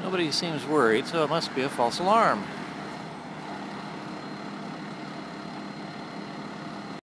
Nobody seems worried, so it must be a false alarm.